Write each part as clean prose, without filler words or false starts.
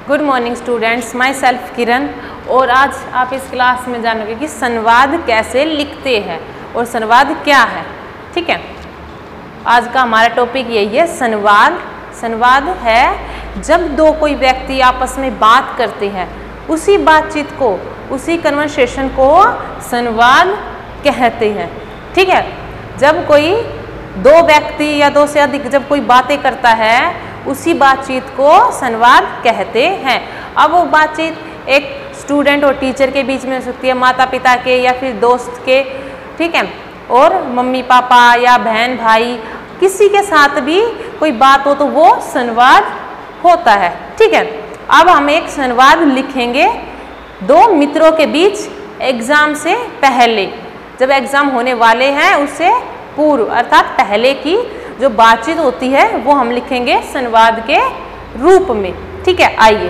Good morning students, myself Kiran. और आज आप इस क्लास में जानोगे कि संवाद कैसे लिखते हैं और संवाद क्या है। ठीक है, आज का हमारा टॉपिक यही है संवाद। संवाद है जब दो कोई व्यक्ति आपस में बात करते हैं, उसी बातचीत को, उसी कन्वर्सेशन को संवाद कहते हैं। ठीक है, जब कोई दो व्यक्ति या दो से अधिक जब कोई बातें करता है, उसी बातचीत को संवाद कहते हैं। अब वो बातचीत एक स्टूडेंट और टीचर के बीच में हो सकती है, माता पिता के या फिर दोस्त के, ठीक है, और मम्मी पापा या बहन भाई, किसी के साथ भी कोई बात हो तो वो संवाद होता है। ठीक है, अब हम एक संवाद लिखेंगे दो मित्रों के बीच एग्जाम से पहले। जब एग्जाम होने वाले हैं उससे पूर्व अर्थात पहले की जो बातचीत होती है वो हम लिखेंगे संवाद के रूप में। ठीक है, आइए।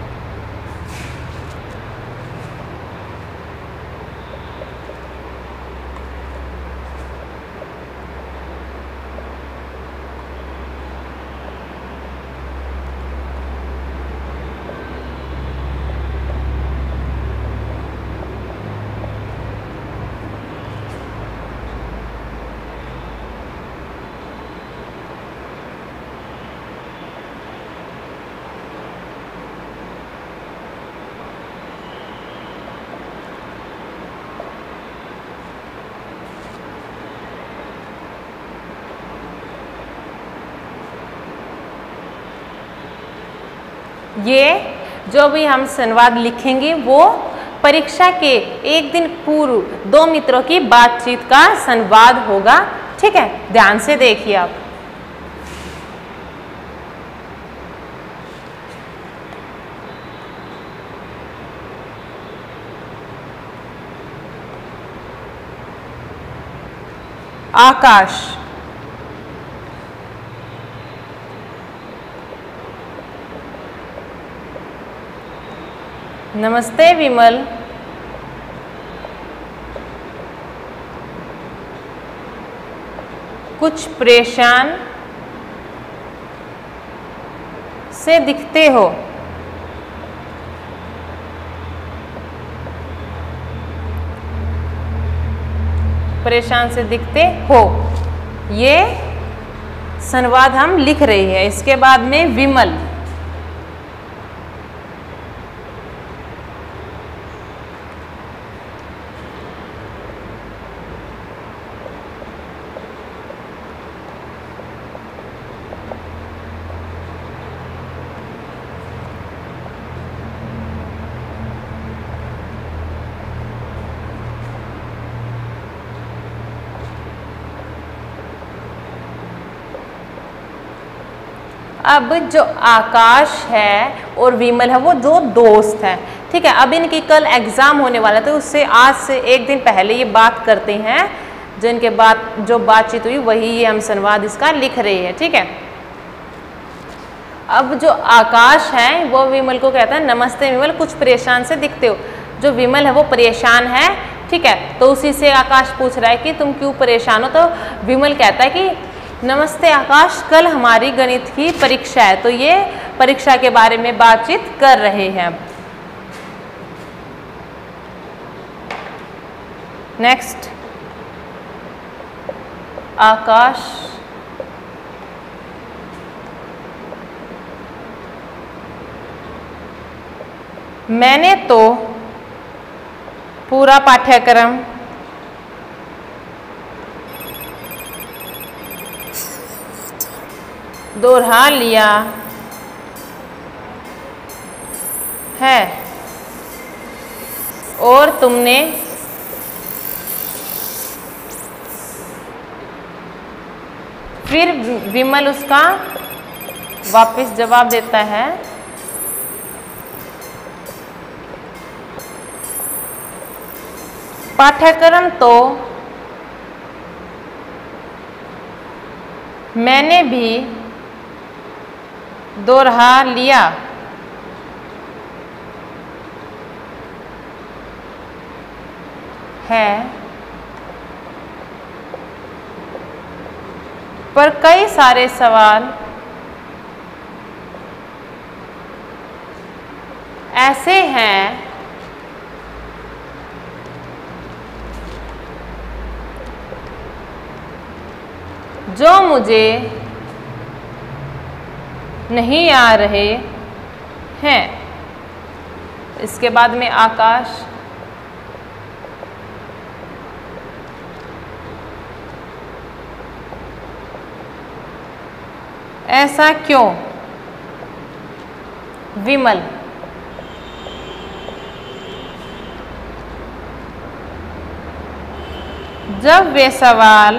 ये जो भी हम संवाद लिखेंगे वो परीक्षा के एक दिन पूर्व दो मित्रों की बातचीत का संवाद होगा। ठीक है, ध्यान से देखिए आप। आकाश, नमस्ते विमल। कुछ परेशान से दिखते हो। परेशान से दिखते हो, ये संवाद हम लिख रहे हैं। इसके बाद में विमल, अब जो आकाश है और विमल है वो दो दोस्त हैं। ठीक है, अब इनकी कल एग्जाम होने वाला है तो उससे आज से एक दिन पहले ये बात करते हैं। जो इनके जो बातचीत हुई वही ये हम संवाद इसका लिख रहे हैं। ठीक है, अब जो आकाश है वो विमल को कहता है, नमस्ते विमल, कुछ परेशान से दिखते हो। जो विमल है वो परेशान है। ठीक है, तो उसी से आकाश पूछ रहा है कि तुम क्यों परेशान हो। तो विमल कहता है कि नमस्ते आकाश, कल हमारी गणित की परीक्षा है। तो ये परीक्षा के बारे में बातचीत कर रहे हैं। नेक्स्ट, आकाश, मैंने तो पूरा पाठ्यक्रम दोहरा लिया है और तुमने फिर विमल उसका वापस जवाब देता है, पाठ्यक्रम तो मैंने भी दोहरा लिया है, पर कई सारे सवाल ऐसे हैं जो मुझे नहीं आ रहे हैं। इसके बाद में आकाश ऐसा क्यों? विमल जब वे सवाल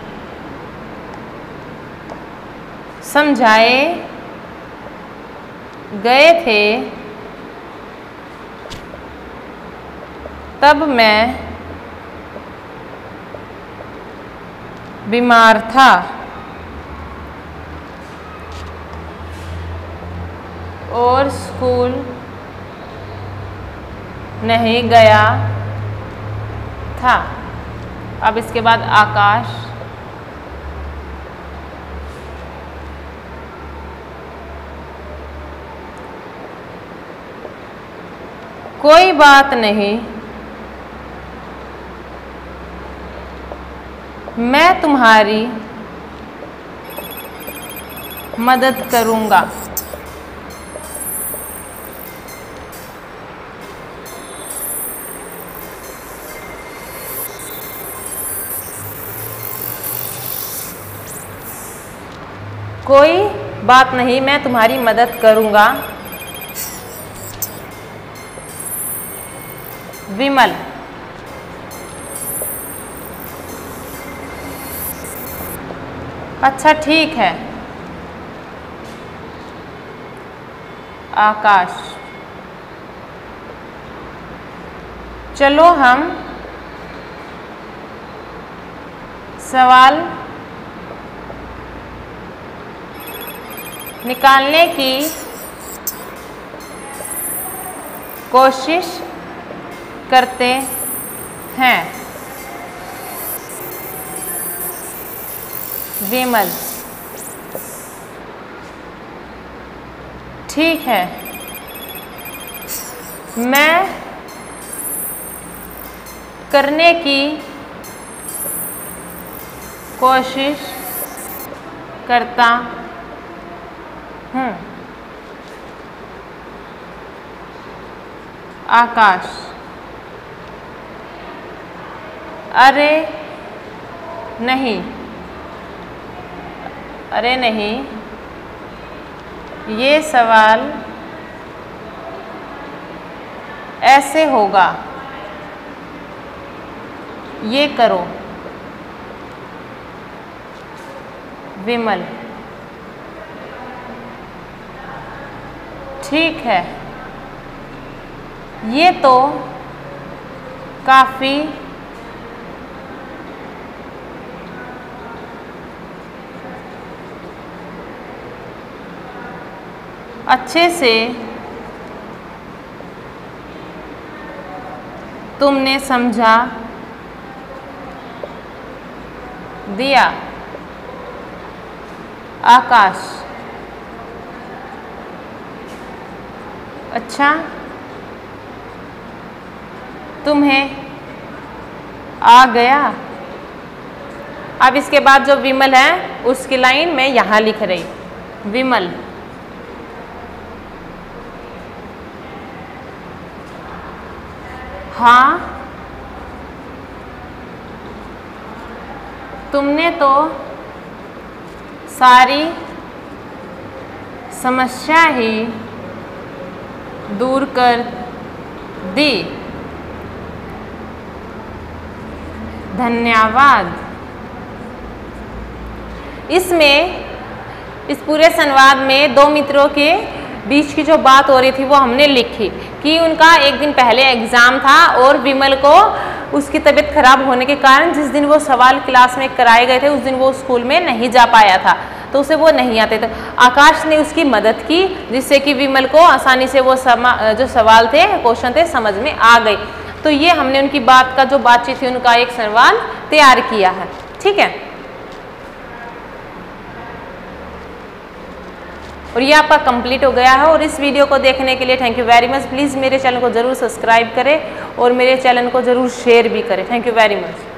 समझाए गए थे तब मैं बीमार था और स्कूल नहीं गया था। अब इसके बाद आकाश कोई बात नहीं, मैं तुम्हारी मदद करूंगा। कोई बात नहीं, मैं तुम्हारी मदद करूंगा। विमल अच्छा ठीक है। आकाश चलो हम सवाल निकालने की कोशिश करते हैं। विमल ठीक है, मैं करने की कोशिश करता हूँ। आकाश अरे नहीं, अरे नहीं, ये सवाल ऐसे होगा, ये करो। विमल ठीक है, ये तो काफ़ी अच्छे से तुमने समझा दिया। आकाश अच्छा, तुम्हें आ गया। अब इसके बाद जो विमल है उसकी लाइन मैं यहाँ लिख रही। विमल हाँ, तुमने तो सारी समस्या ही दूर कर दी, धन्यवाद। इसमें इस पूरे संवाद में दो मित्रों के बीच की जो बात हो रही थी वो हमने लिखी कि उनका एक दिन पहले एग्ज़ाम था और विमल को उसकी तबीयत खराब होने के कारण जिस दिन वो सवाल क्लास में कराए गए थे उस दिन वो स्कूल में नहीं जा पाया था, तो उसे वो नहीं आते थे। आकाश ने उसकी मदद की जिससे कि विमल को आसानी से वो जो सवाल थे, क्वेश्चन थे, समझ में आ गए। तो ये हमने उनकी बात का जो बातचीत थी उनका एक संवाद तैयार किया है। ठीक है, और ये आपका कंप्लीट हो गया है। और इस वीडियो को देखने के लिए thank you very much. Please मेरे चैनल को ज़रूर सब्सक्राइब करें और मेरे चैनल को ज़रूर शेयर भी करें। Thank you very much.